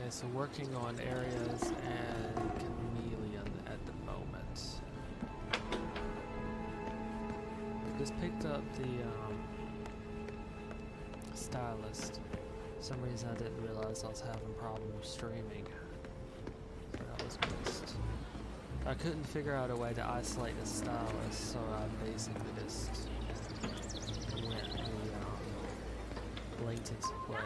Okay, so working on areas and chameleon at the moment. Just picked up the stylist. For some reason I didn't realize I was having problems streaming. So that was missed. I couldn't figure out a way to isolate the stylus, so I basically just went the latency play.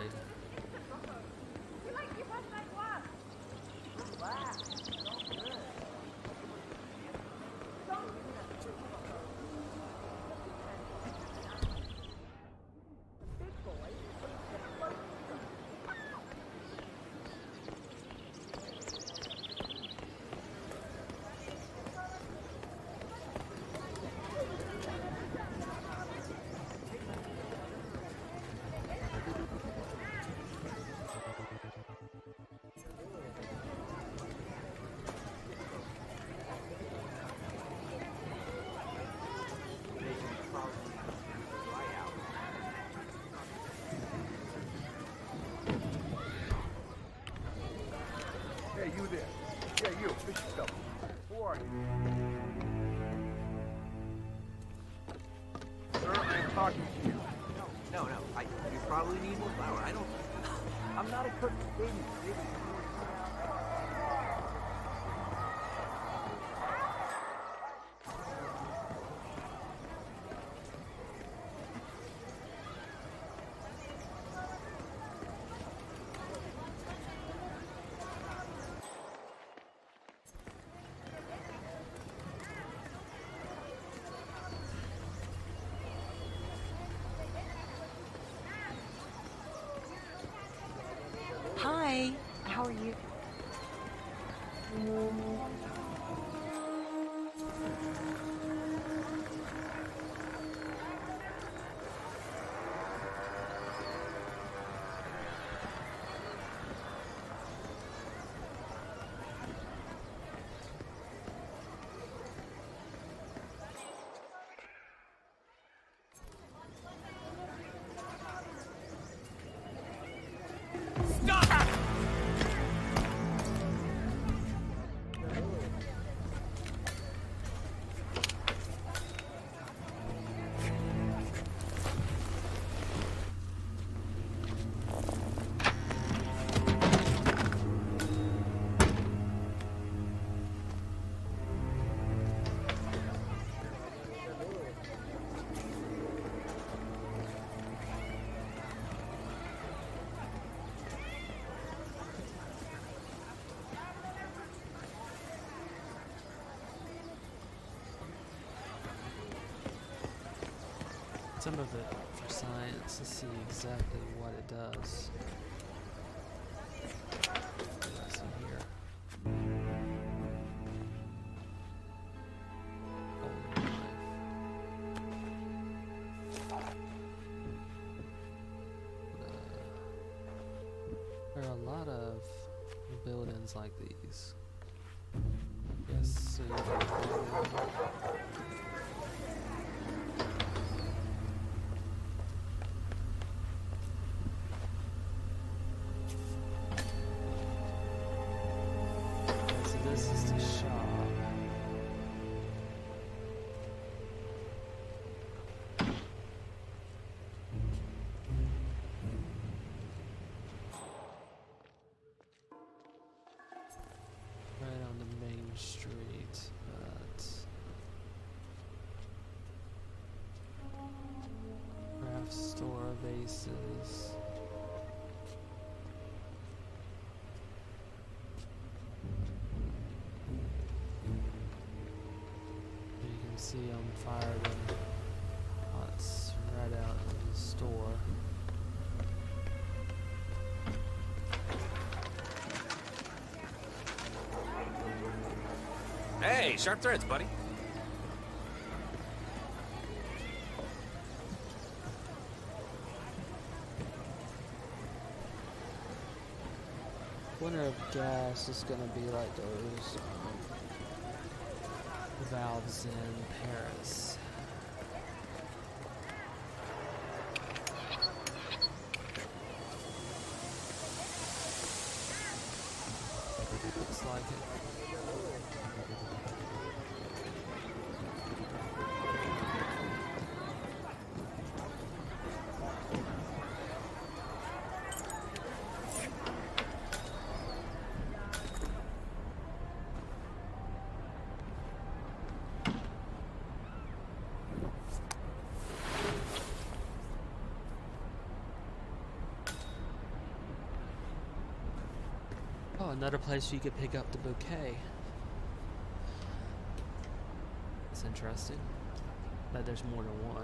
Hey, you there. Yeah, you. Fix yourself. Who are you? Sir, I am talking to you. No. You probably need more flour. I don't... I'm not a cook. Baby. Hi, how are you? Some of it for science to see exactly what it does. What's in here? Holy knife. There are a lot of buildings like these. Yes, so you can this is the shop. Right on the main street, but craft store bases. See on fire when it's right out in the store. Hey, sharp threads, buddy. Wonder if gas is gonna be like those valves in Paris. another place you could pick up the bouquet. It's interesting that there's more than one.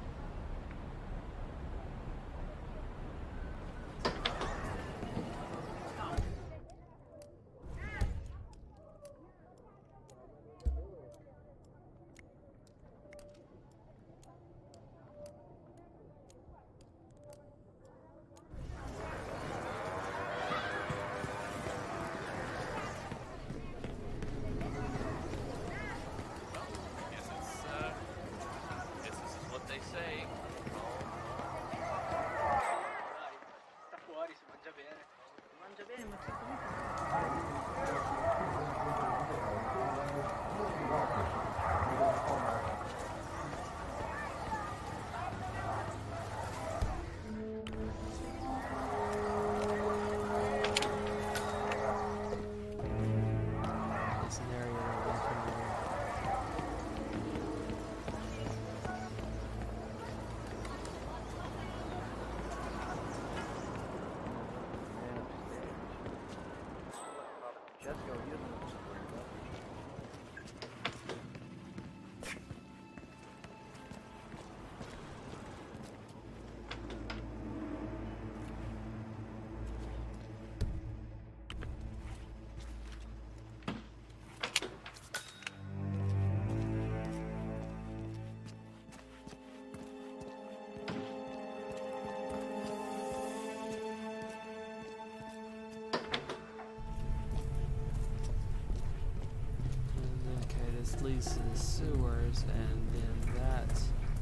Leads to the sewers, and then that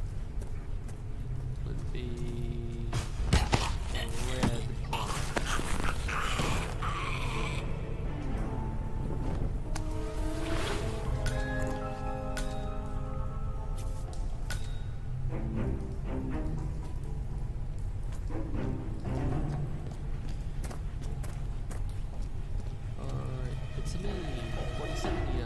would be a red plumber. Alright, it's me, 47yo.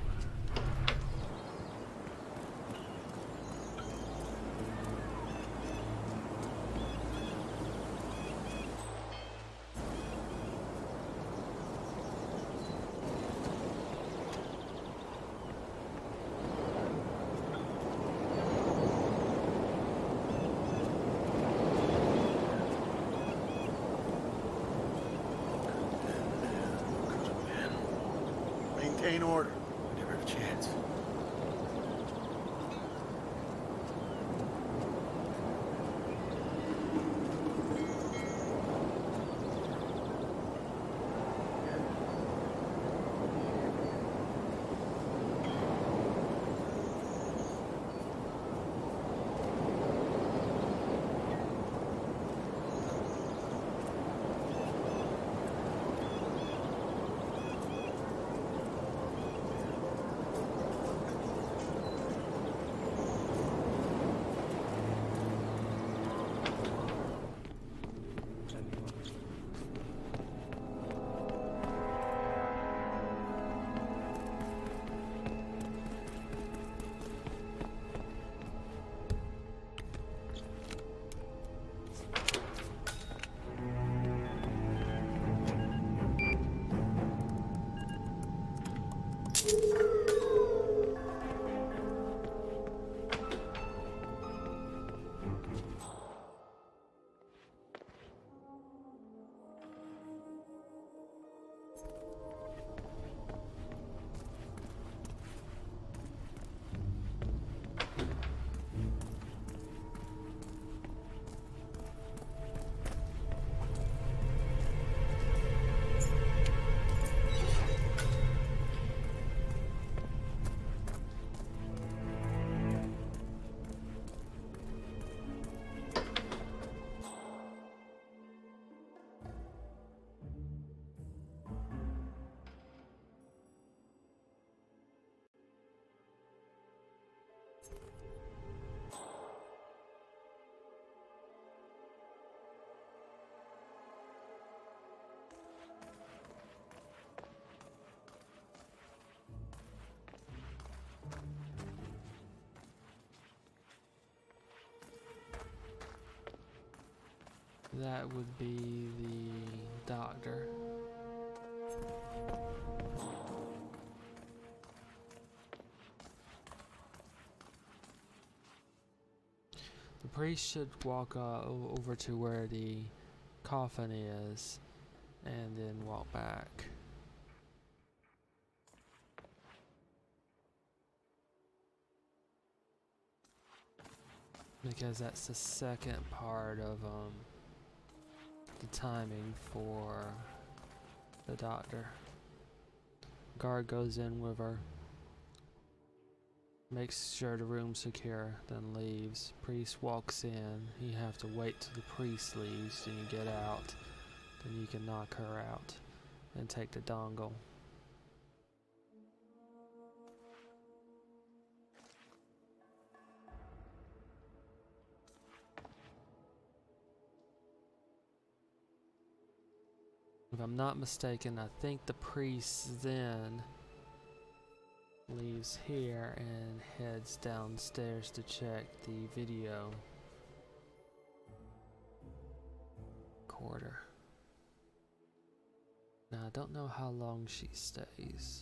Maintain order. Never have a chance. That would be the doctor. The priest should walk over to where the coffin is and then walk back. Because that's the second part of the timing for the doctor. Guard goes in with her, makes sure the room's secure, then leaves. Priest walks in. You have to wait till the priest leaves, then you get out. Then you can knock her out and take the dongle. If I'm not mistaken, I think the priest then leaves here and heads downstairs to check the video recorder. Now, I don't know how long she stays.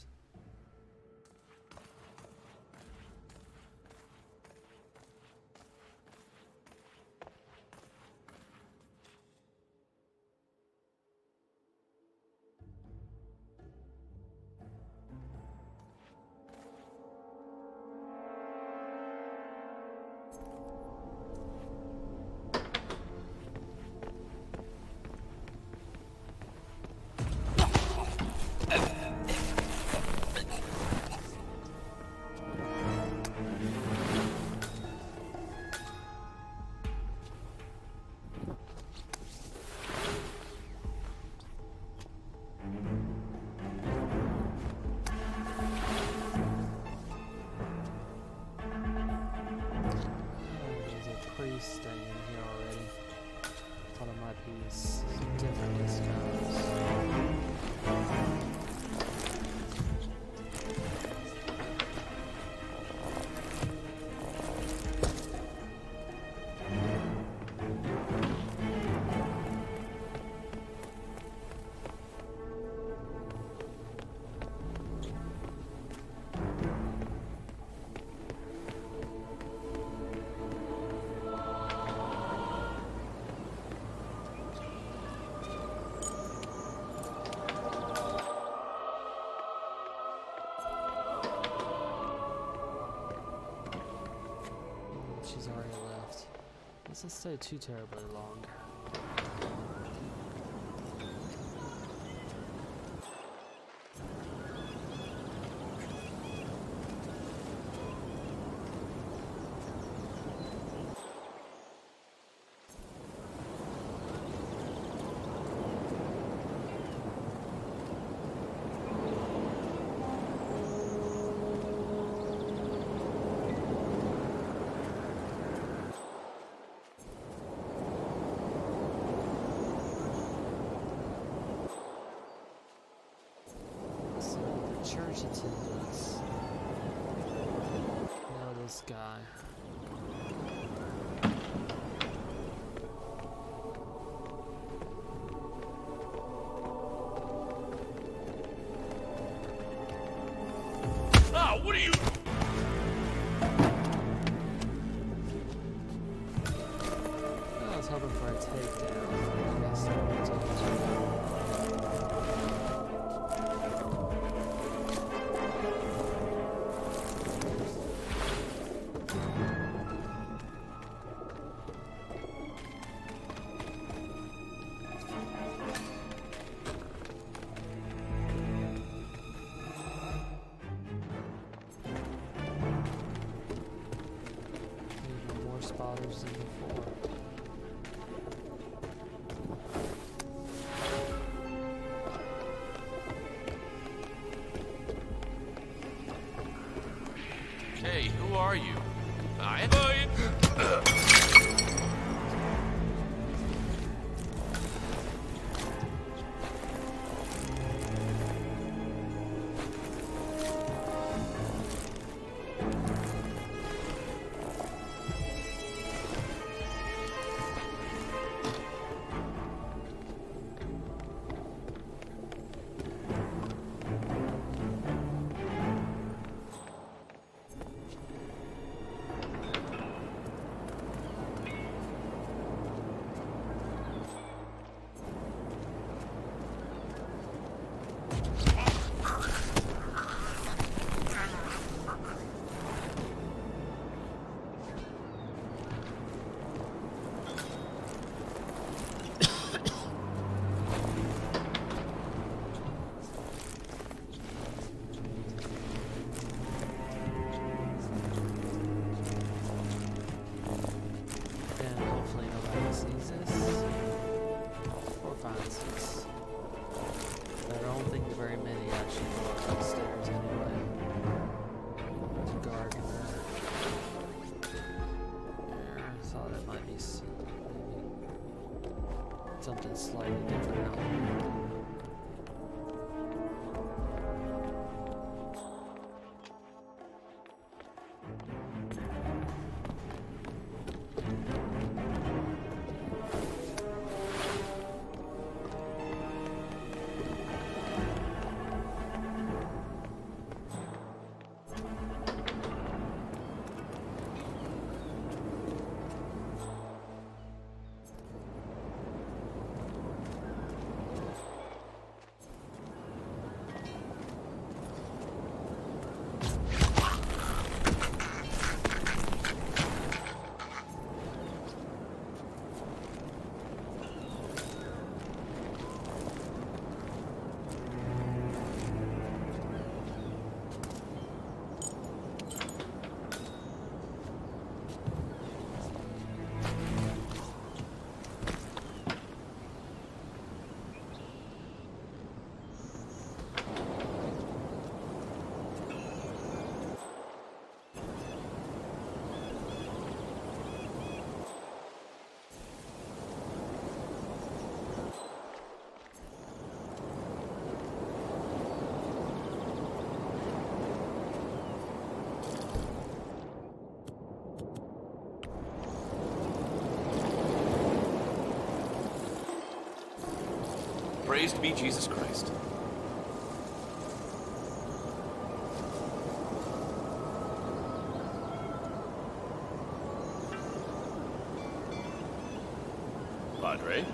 Staying here already. Thought it might be different this She's already left. Doesn't stay too terribly long. Church attendants. Know this guy. Ah, what are you? I was hoping for a takedown. I guess I told you. Spotters than before. Hey, who are you? something slightly different now. Praised be Jesus Christ. Padre?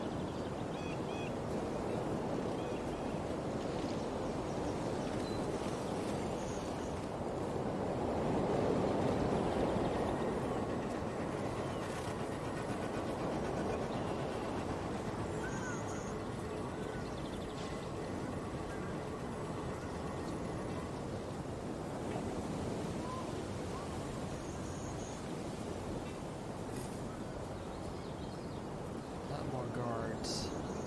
More guards.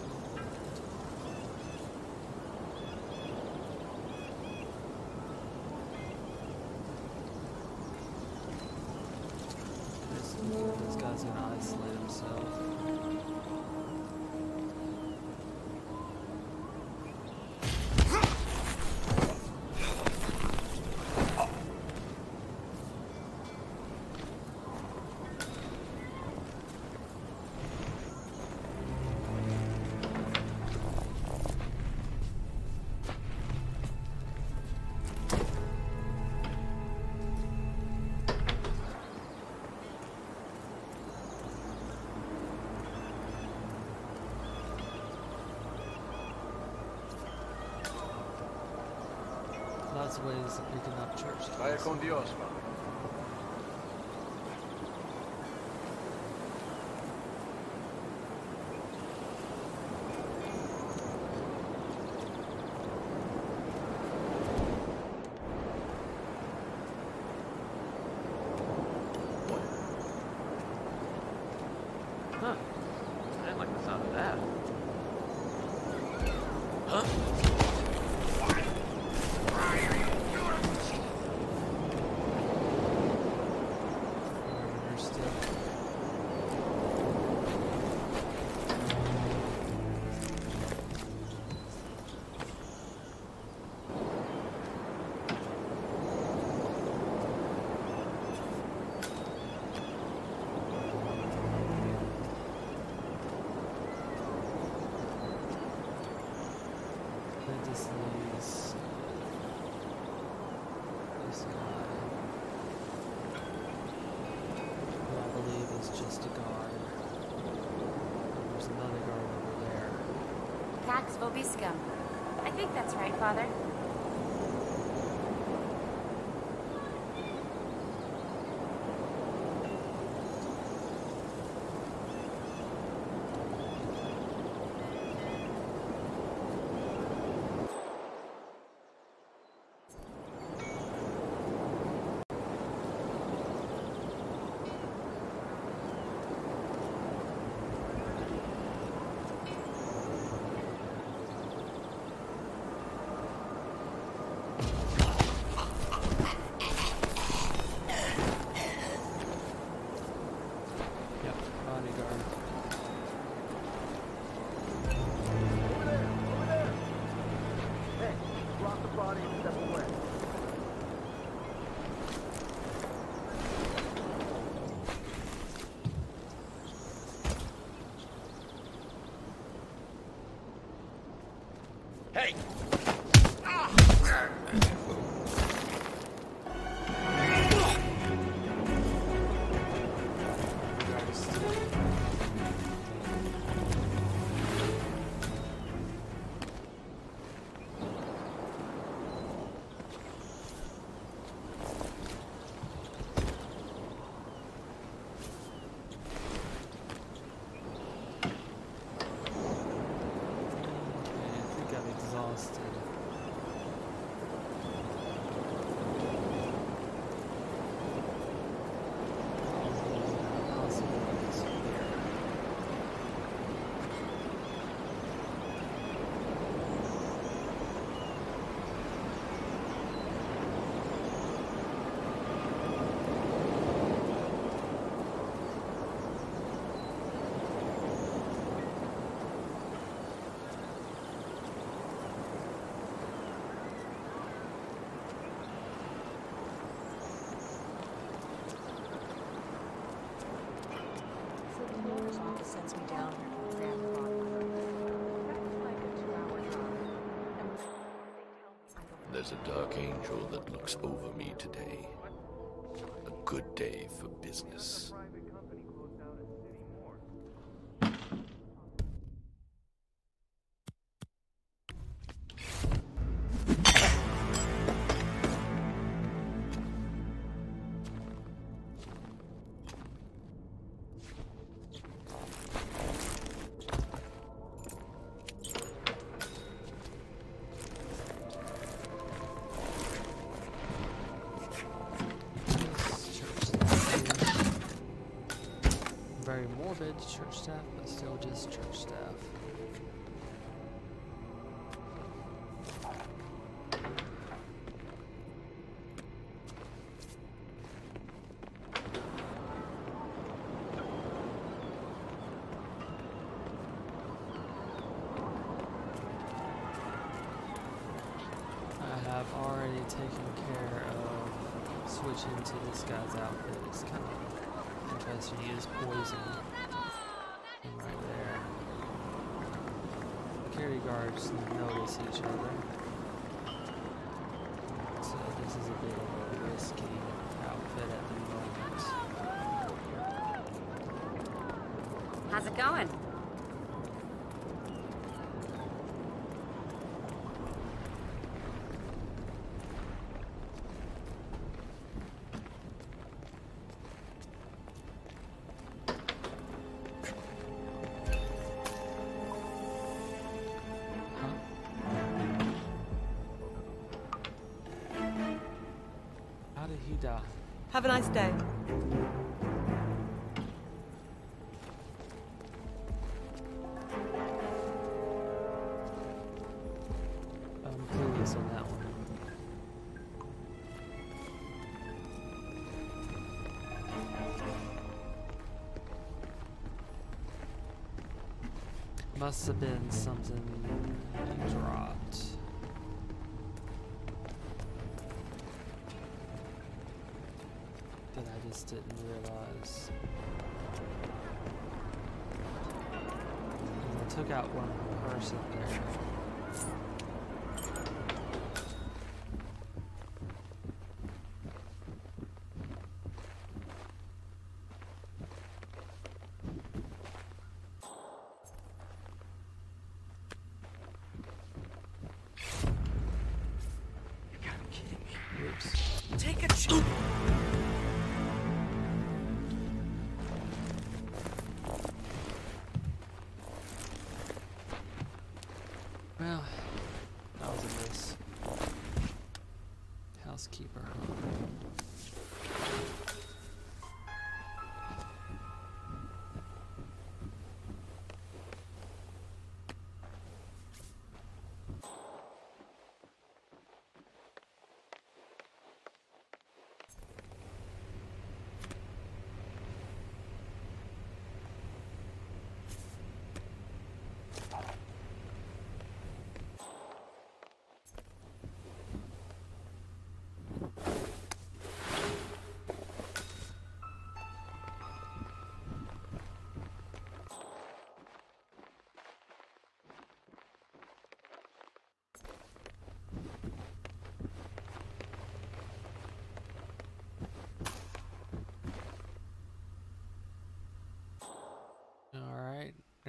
This guy's gonna isolate himself. Lots of ways of picking up church Vaya tools. con Dios, Father. Huh. I didn't like the sound of that. Huh? This leaves this guy, who I believe is just a guard. There's another guard over there. Pax Vobiscum. I think that's right, Father. Hey! Sends me down here to examine the body. That's like a 2-hour drive. There's a dark angel that looks over me today. A good day for business. Very morbid church staff, but still just church staff. I have already taken care of switching to this guy's outfit. It's kind of interesting. He is poison. And right there. Security guards notice each other. So this is a bit of a risky outfit at the moment. How's it going? How did he die? Have a nice day. I'm clueless on that one. Must have been something he dropped. That I just didn't realize. I took out one person there. Oops. Take a chance. Well, that was a miss. Housekeeper.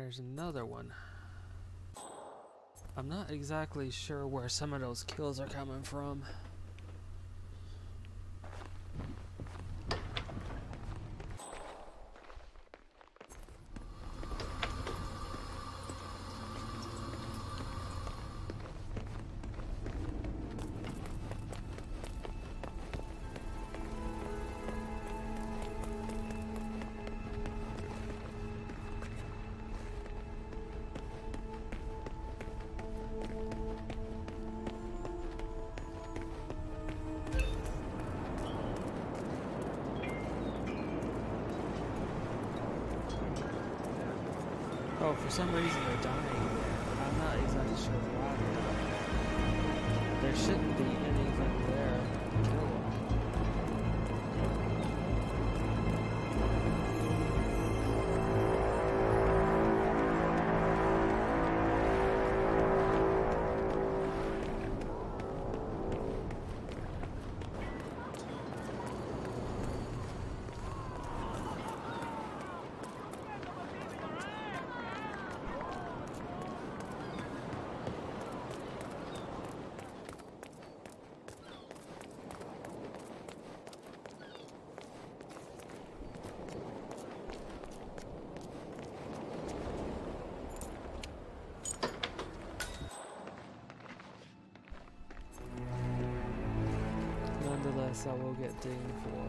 There's another one. I'm not exactly sure where some of those kills are coming from. Oh, for some reason they're dying. I'm not exactly sure why they're dying. There shouldn't be anything there to kill them. Nonetheless, I will get dinged for.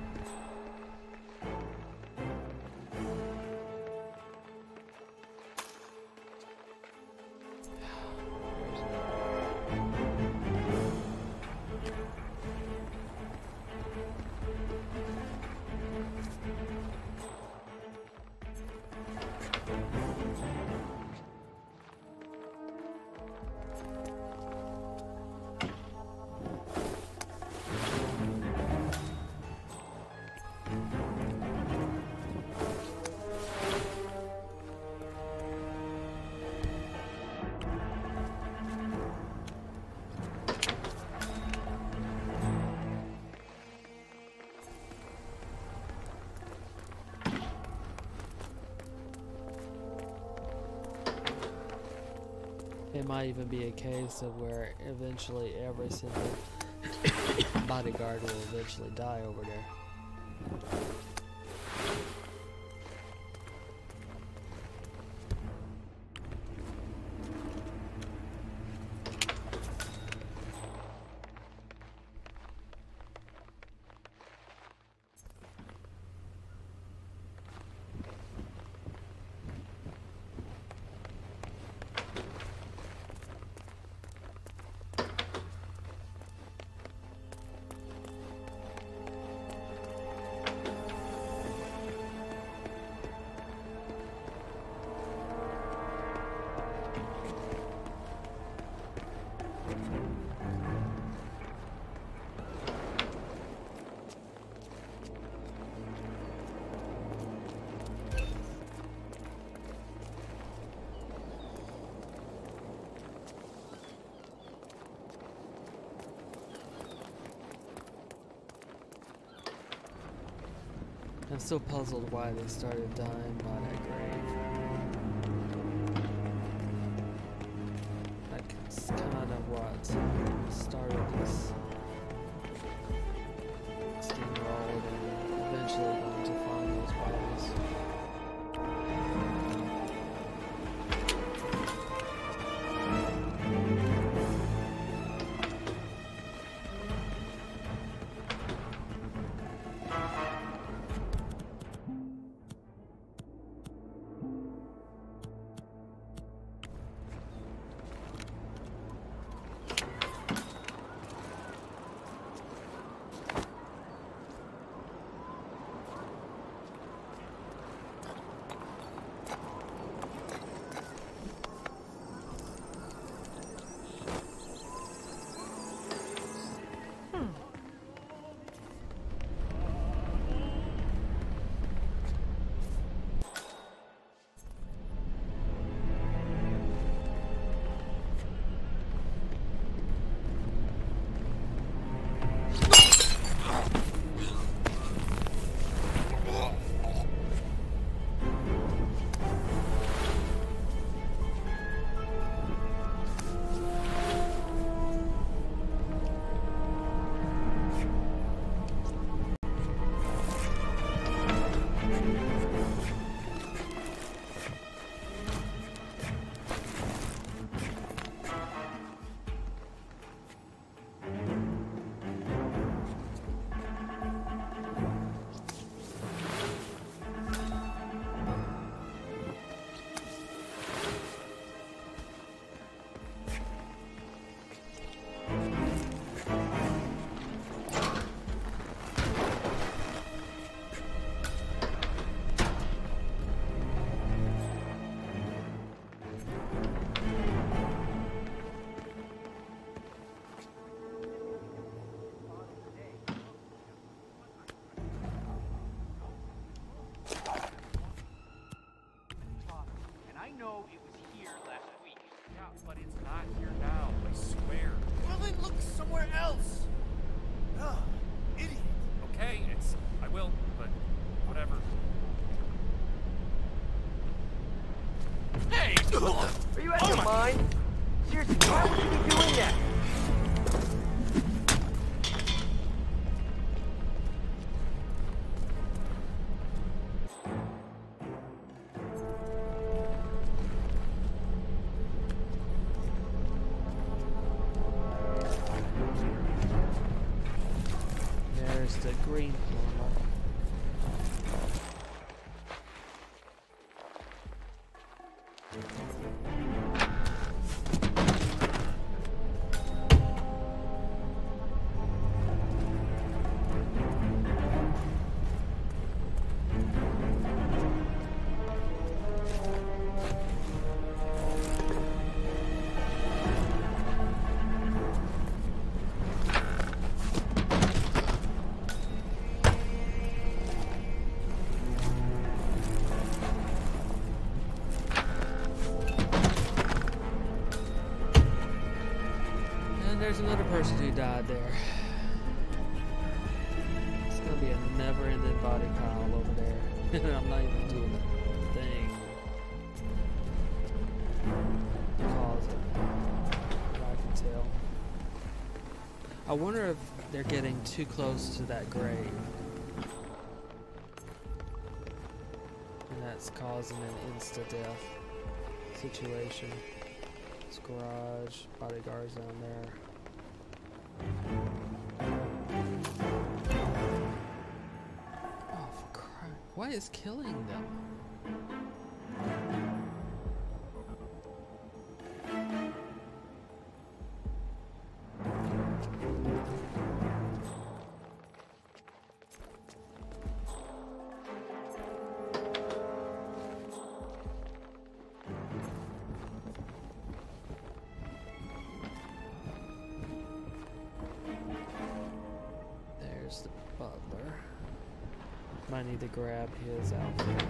It might even be a case of where eventually every single bodyguard will eventually die over there. I'm still puzzled why they started dying by that grave. That's kind of what started this steamroll and eventually going to find those bodies. somewhere else. Ah, idiot. Okay, I will, but whatever. Hey! Are you out of your mind? Seriously, why would you be doing that? There's the green plumber. There's another person who died there. It's gonna be a never-ending body pile over there. I'm not even doing a thing. Because of what I can tell. I wonder if they're getting too close to that grave. And that's causing an insta-death situation. This garage, bodyguards down there. Oh, for Christ. What is killing them? There's the butler. Might need to grab his outfit.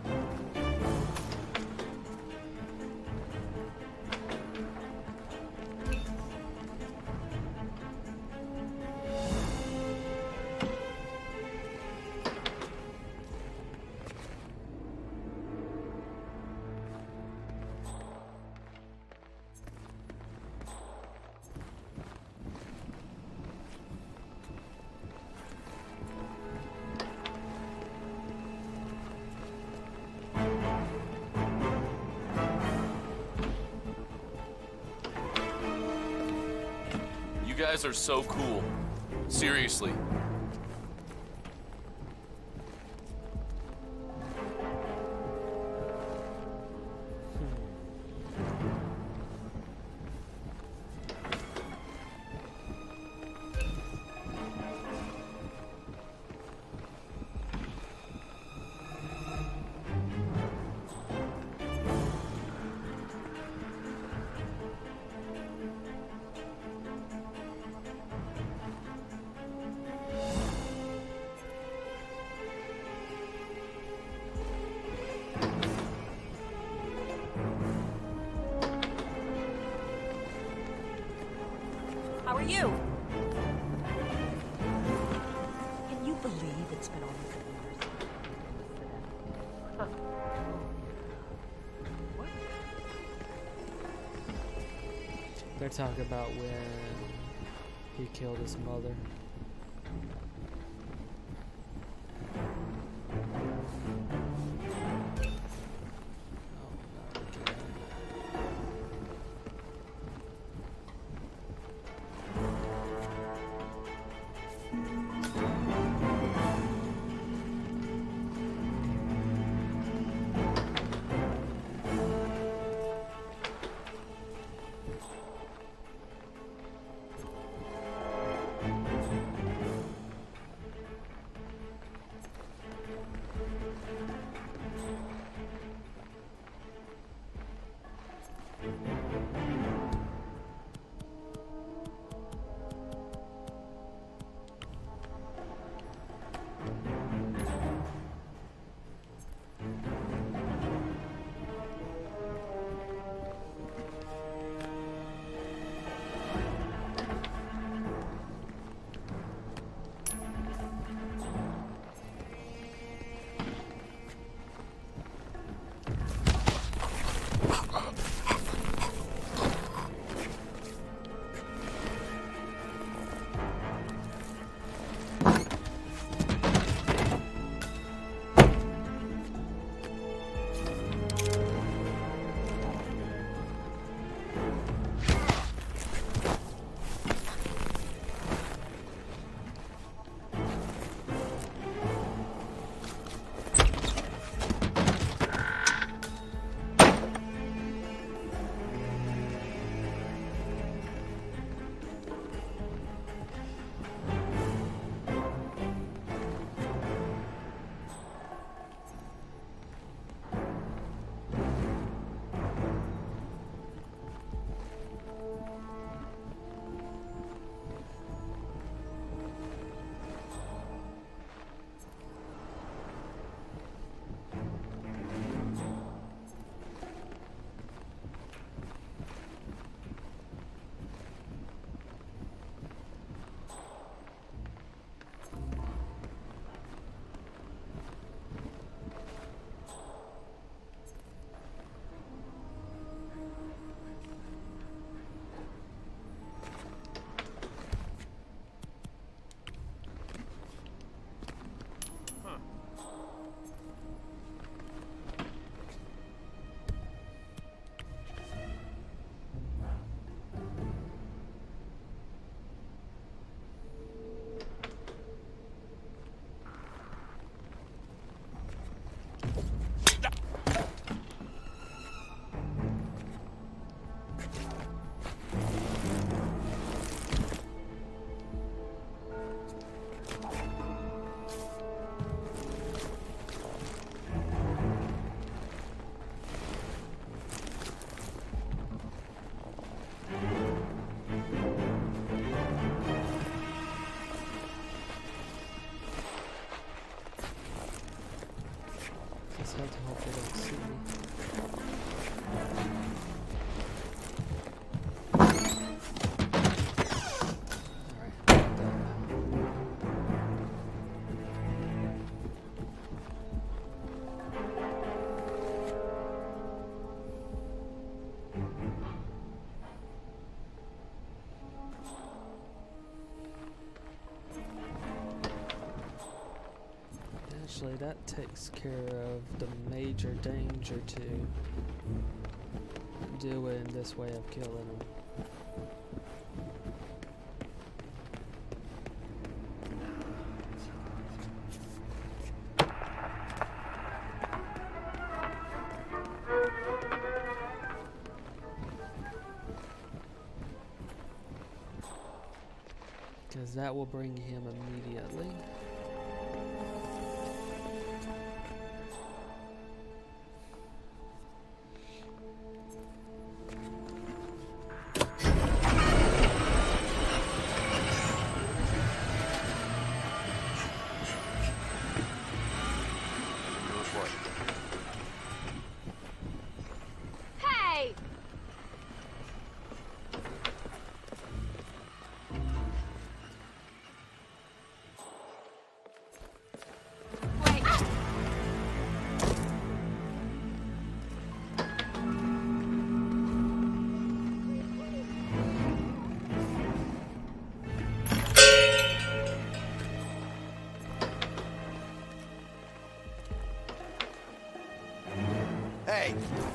You guys are so cool. Seriously. How are you? Can you believe it's been almost a year since What? They're talking about when he killed his mother. have to hope they don't see me. Actually, that takes care of the major danger to doing this way of killing them. Because that will bring him immediately. Hey! Wait. Hey!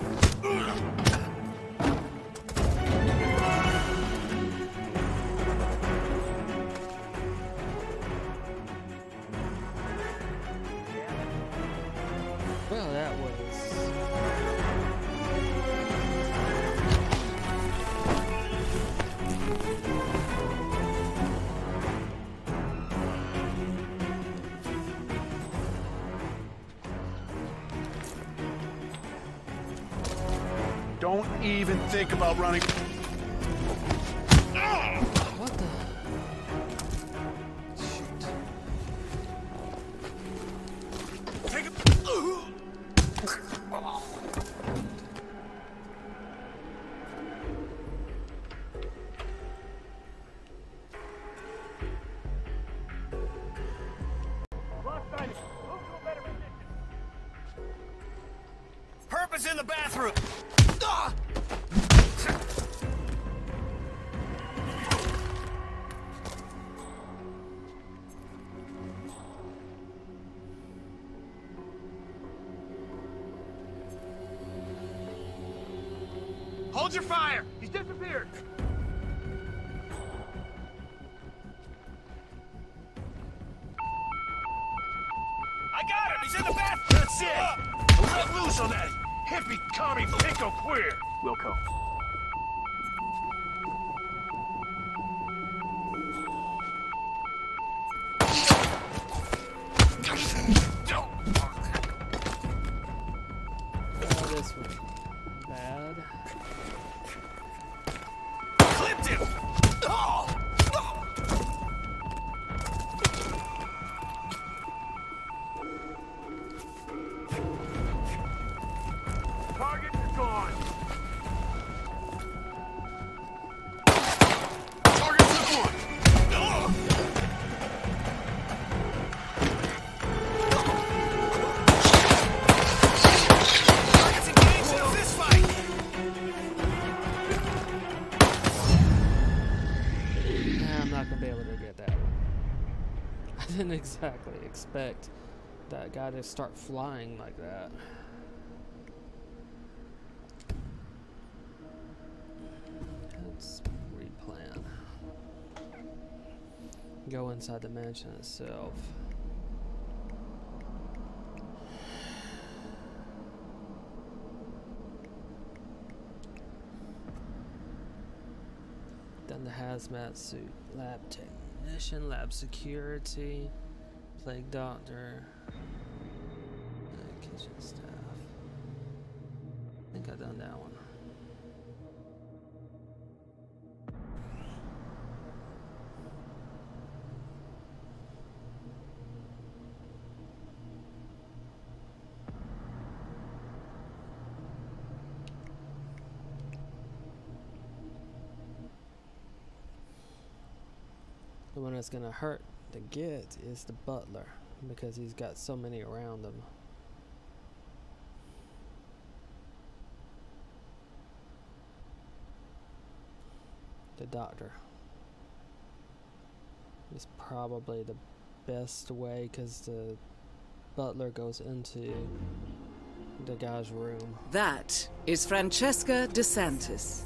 Well, that was... Don't even think about running. What the? Shoot. Take it. Purpose in the bathroom. Ah! Hold your fire! He's disappeared! I got him! He's in the bath! That's it! Let loose on that hippie, commie, pinko queer! Wilco. Oh, this was bad. Clipped him! Oh! Target is gone. Target's the one! Oh! Target's engaged in a fist fight! Nah, I'm not gonna be able to get that one. I didn't exactly expect that guy to start flying like that. Let's replan. Go inside the mansion itself. Done the hazmat suit, lab technician, lab security, plague doctor, kitchen staff. I think I've done that one. one that's gonna hurt to get is the butler, because he's got so many around him. The doctor is probably the best way, because the butler goes into the guy's room. That is Francesca DeSantis.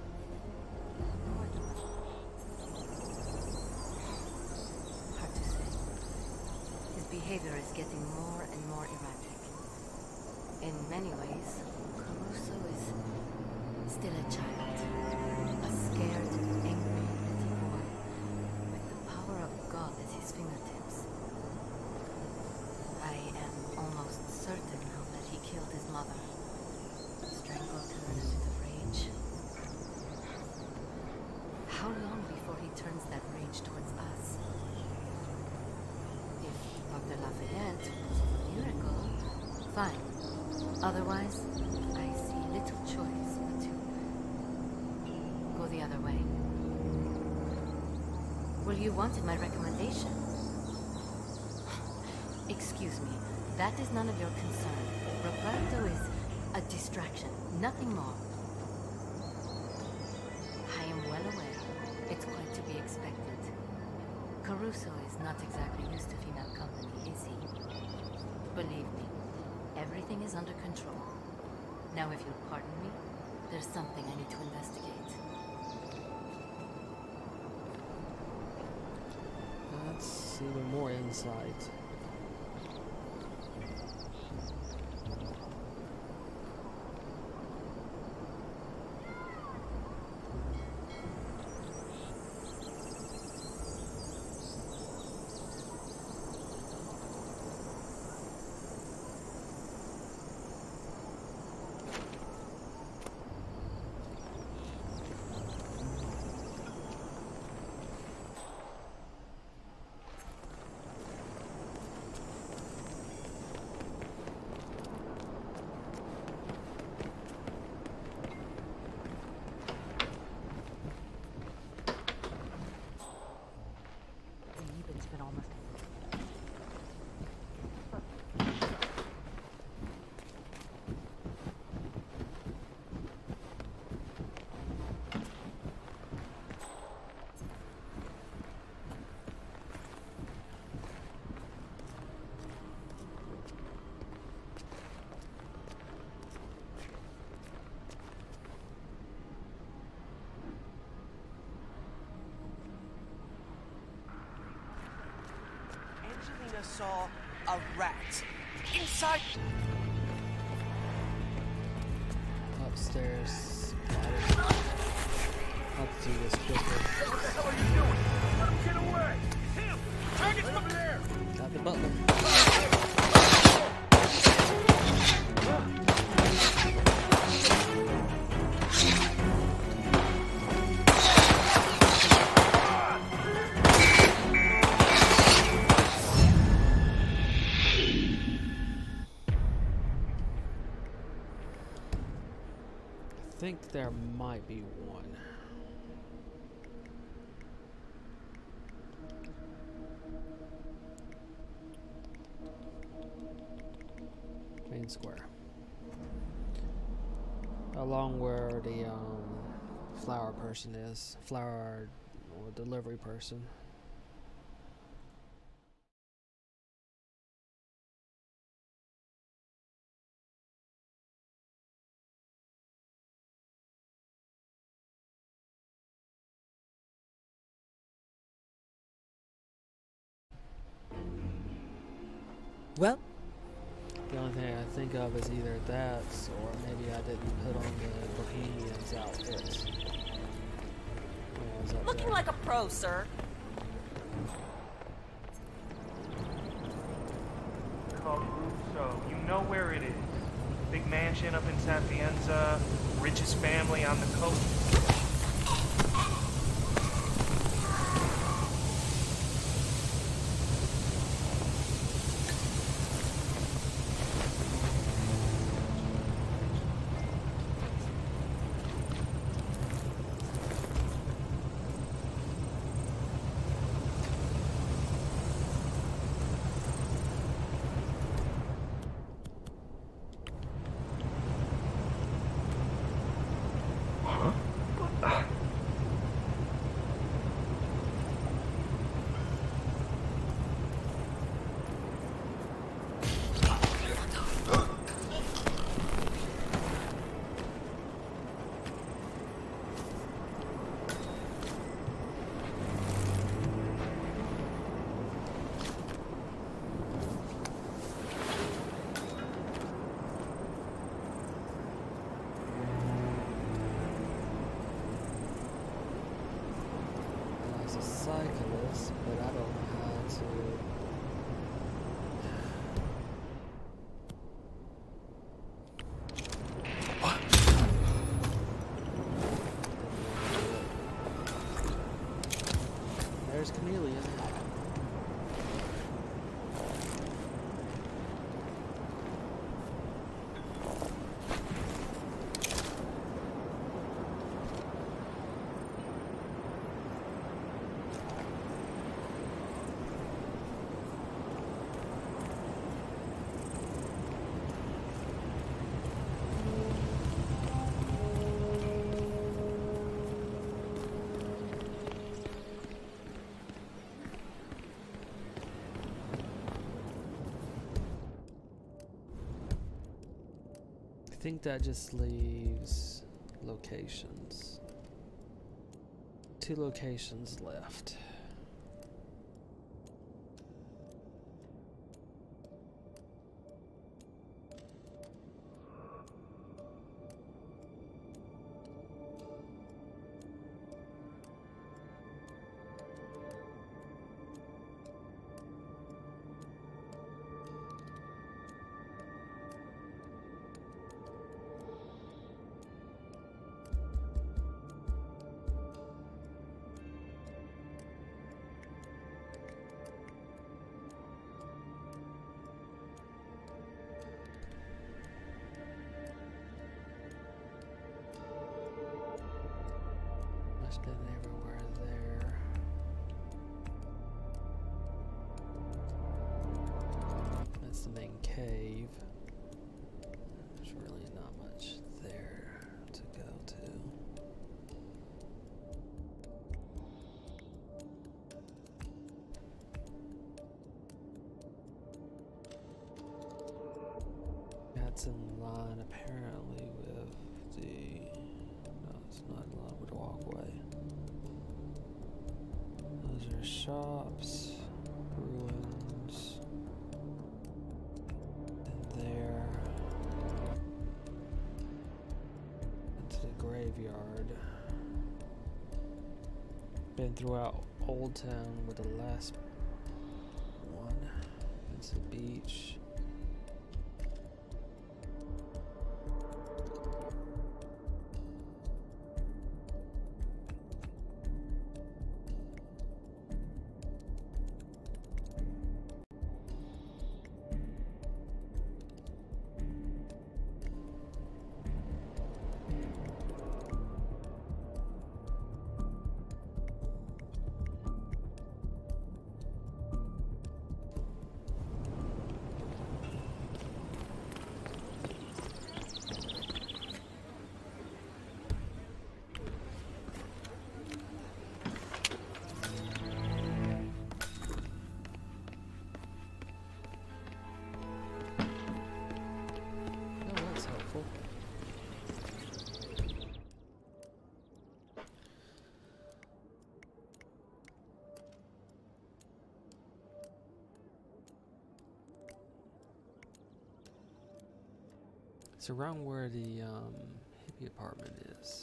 Hard to say. His behavior is getting more and more erratic. In many ways, Caruso is still a child. A scared, angry little boy with the power of God at his fingertips. I am almost certain now that he killed his mother. Strangled her in a fit of rage. How long before he turns that rage towards us? If Dr. Lafayette was a miracle, fine. Otherwise, I see little choice but to go the other way. Well, you wanted my recommendation. Excuse me, that is none of your concern. Roberto is a distraction, nothing more. I am well aware. It's quite to be expected. Caruso is not exactly used to female company, is he? Believe me, everything is under control. Now, if you'll pardon me, there's something I need to investigate. That's even more insight. It's been almost... Angelina saw a rat inside. Upstairs. Let's do this quickly. What the hell are you doing? Let him get away! Him! Target's over there! Got the butler. I think there might be one. Main square. Along where the flower person is. Flower or delivery person. Well, The only thing I think of is either that, or maybe I didn't put on the Bohemian's outfits. When I was up Looking there. like a pro, sir. Caruso, you know where it is. Big mansion up in Sapienza, richest family on the coast. this, but I don't know how to. There's Chameleon. I think that just leaves locations. 2 locations left. Been everywhere there. That's the main cave. There's really not much there to go to. That's in line apparently with the. No, it's not in line with the walkway. Those are shops, ruins, and there. Into the graveyard. Been throughout Old Town with the last one. It's the beach. It's around where the hippie apartment is.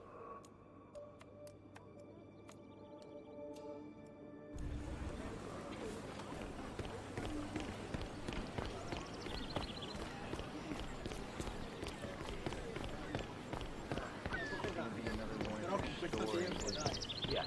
Yeah.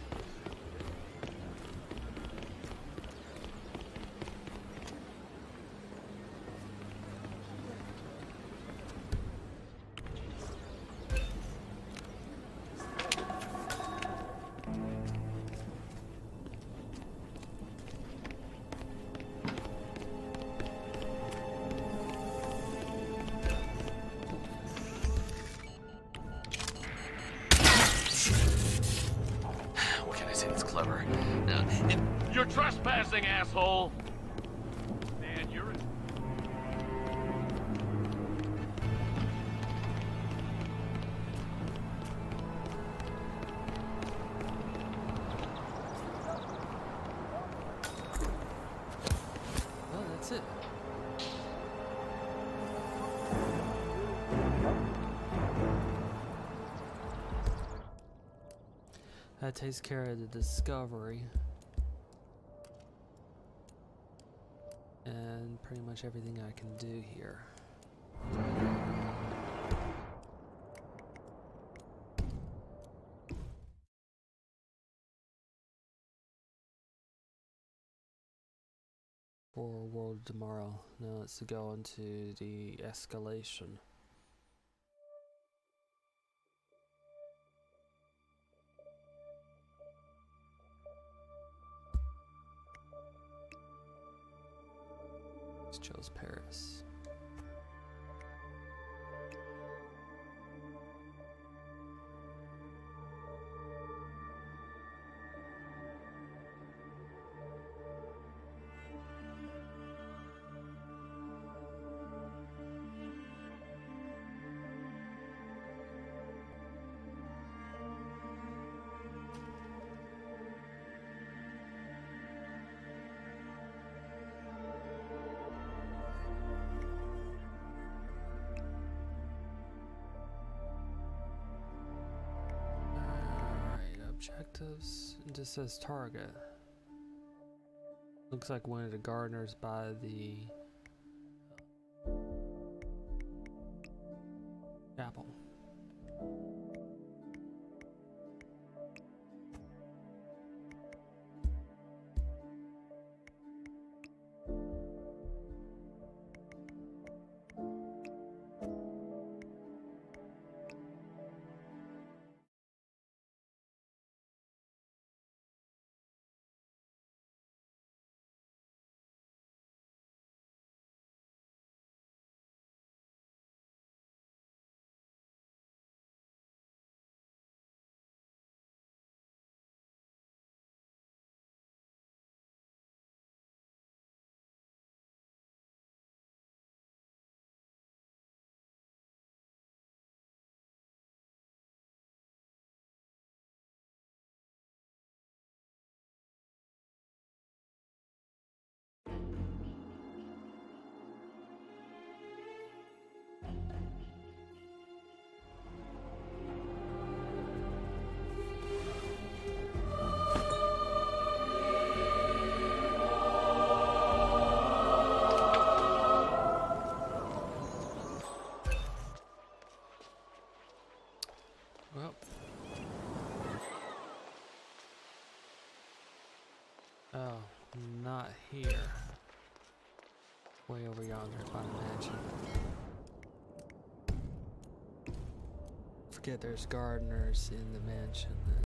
You're trespassing, asshole! Man, you're... Well, that's it. That takes care of the discovery. pretty much everything I can do here. For World of Tomorrow. Now let's go into the escalation. Chose Paris. Objectives. It just says target. Looks like one of the gardeners by the chapel. Well, oh, not here. Way over yonder by the mansion. Forget there's gardeners in the mansion.